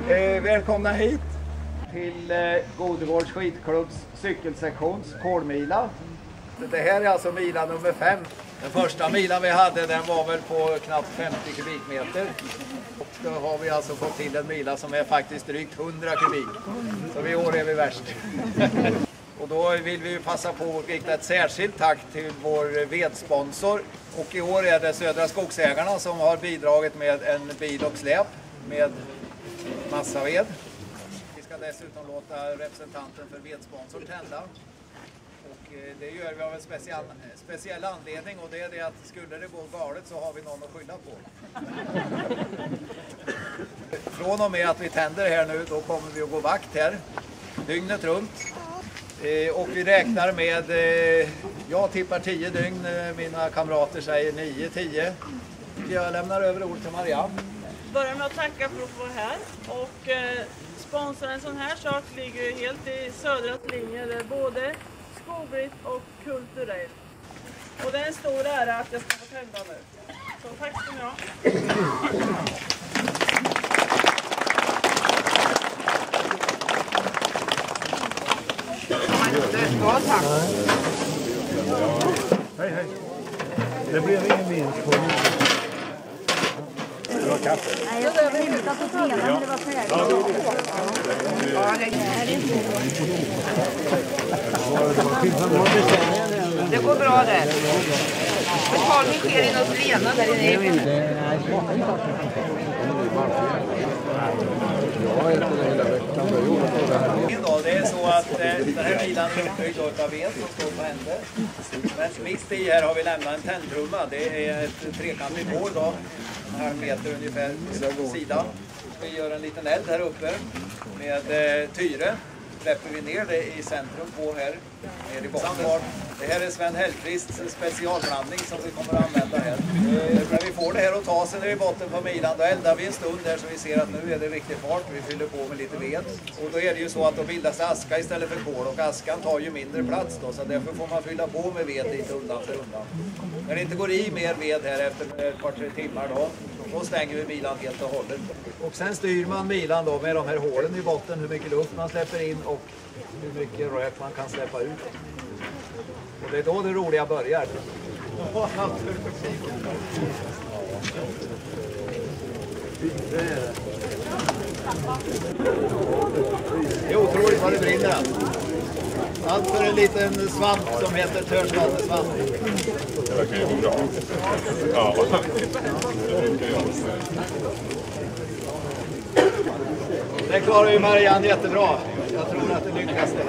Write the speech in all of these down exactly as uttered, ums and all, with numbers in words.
Eh, välkomna hit till eh, Godegårds skidklubbs cykelsektions kolmila. Det här är alltså mila nummer fem. Den första milan vi hade, den var väl på knappt femtio kubikmeter. Och då har vi alltså fått till en mila som är faktiskt drygt hundra kubik. Så i år är vi värst. Och då vill vi passa på att rikta ett särskilt tack till vår vedsponsor. Och i år är det Södra Skogsägarna som har bidragit med en bil och släp med massaved. Vi ska dessutom låta representanten för vedsponsor tända. Och det gör vi av en speciell, speciell anledning, och det är det att skulle det gå galet så har vi någon att skylla på. Från och med att vi tänder här nu, då kommer vi att gå vakt här dygnet runt. Och vi räknar med, jag tippar tio dygn, mina kamrater säger nio, tio. Jag lämnar över ord till Marianne. Börjar med att tacka för att få vara här, och eh, sponsra en sån här sak ligger helt i Södras linje, det är både skogligt och kulturellt. Och det är en stor ära att jag ska få tända nu. Så tack ska ni ha. Ja, tack. Hej, hej. Det blev ingen vinst på mig. Det var kaffe. Nej, jag skulle hämta på fredag, men det var färdigt. Ja, det går bra där. Betalning sker i något Lena där inne. Det är så att eh, den här bilen är byggd av ved som står på änden. Men mitt i här har vi lämnat en tändtrumma. Det är ett trekantigt hål då, en halv meter ungefär på sidan. Vi gör en liten eld här uppe med eh, tyre. Släpper vi ner det i centrum på här, ner i botten. Det här är Sven Hellqvists specialblandning som vi kommer att använda här. När vi får det här att ta sig ner i botten på milan, då eldar vi en stund där så vi ser att nu är det riktigt fart. Vi fyller på med lite ved. Och då är det ju så att då bildas aska istället för kol, och askan tar ju mindre plats då, så därför får man fylla på med ved lite undan för undan. När det inte går i mer ved här efter ett par tre timmar då, då stänger vi milan helt och hållet. Och sen styr man milan då med de här hålen i botten, hur mycket luft man släpper in och hur mycket rök man kan släppa ut. Och det är då det roliga börjar. Det är otroligt vad det brinner. Allt för en liten svamp som heter törsvattensvamp. Det verkar ju bra. Ja, det klarar ju Marianne jättebra. Jag tror att det lyckas det.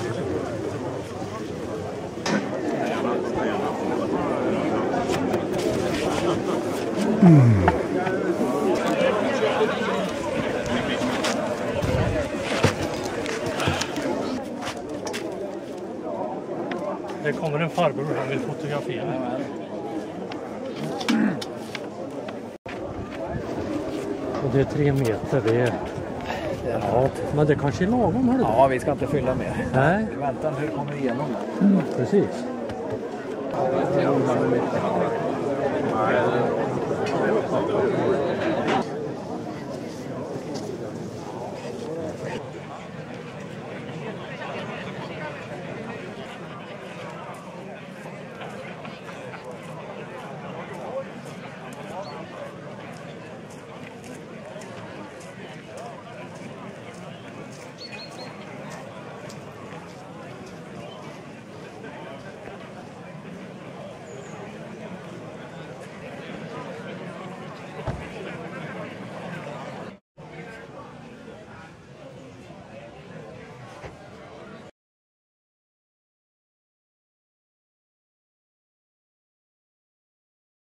Mm. Det kommer en farbror och han vill fotografera. Och det är tre meter, det är... Ja, men det kanske är lagom, hörde du? Ja, vi ska inte fylla med. Nej. Vänta, hur kommer det igenom? Mm, precis. Ja,